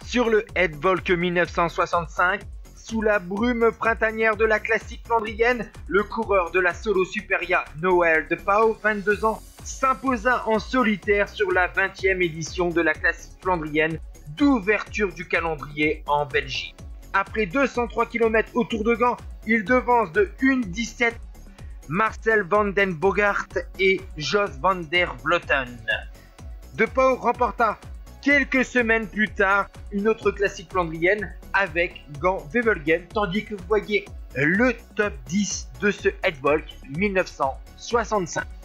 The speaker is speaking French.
Sur le Headvolk 1965, sous la brume printanière de la classique flandrienne, le coureur de la Solo Superia Noël de Pauw, 22 ans, s'imposa en solitaire sur la 20e édition de la classique flandrienne d'ouverture du calendrier en Belgique. Après 203 km autour de Gand, il devance de 1:17 Marcel van den Boogaard et Jos van der Vleuten. De Pauw remporta quelques semaines plus tard une autre classique flandrienne avec Gand-Wevelgem, tandis que vous voyez le top 10 de ce Headvolk 1965.